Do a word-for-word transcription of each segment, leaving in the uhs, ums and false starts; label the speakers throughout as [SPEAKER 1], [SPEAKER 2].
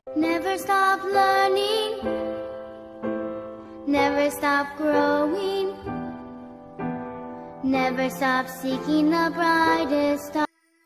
[SPEAKER 1] Never stop learning, never stop growing, never stop seeking the brightest star.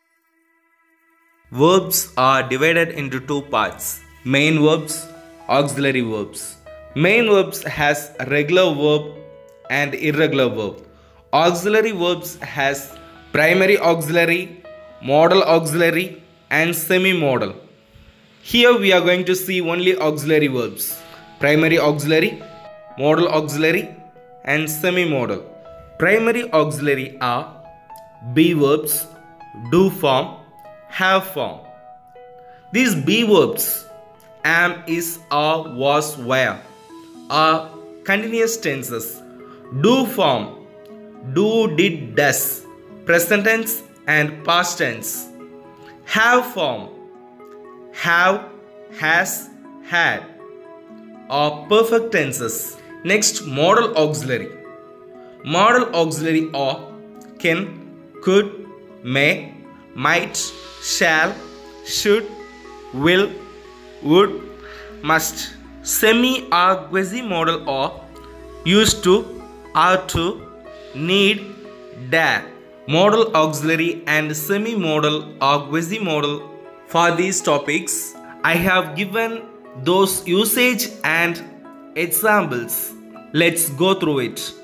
[SPEAKER 2] Verbs are divided into two parts: main verbs, auxiliary verbs. Main verbs has regular verb and irregular verb. Auxiliary verbs has primary auxiliary, modal auxiliary and semi-modal. Here we are going to see only auxiliary verbs: primary auxiliary, modal auxiliary and semi-modal. Primary auxiliary are be verbs, do form, have form. These be verbs am, is, are, was, were are continuous tenses. Do form do, did, does, present tense and past tense. Have form have, has, had are perfect tenses. Next, modal auxiliary. Modal auxiliary are can, could, may, might, shall, should, will, would, must. Semi or quasi-modal are used to, are to, need, dare. Modal auxiliary and semi-modal or quasi-modal. For these topics, I have given those usage and examples. Let's go through it.